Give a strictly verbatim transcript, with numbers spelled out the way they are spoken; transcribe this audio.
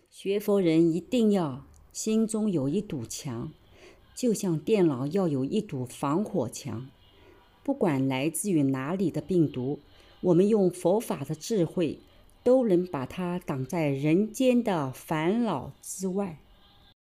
学佛人一定要心中有一堵墙，就像电脑要有一堵防火墙。不管来自于哪里的病毒，我们用佛法的智慧，都能把它挡在人间的烦恼之外。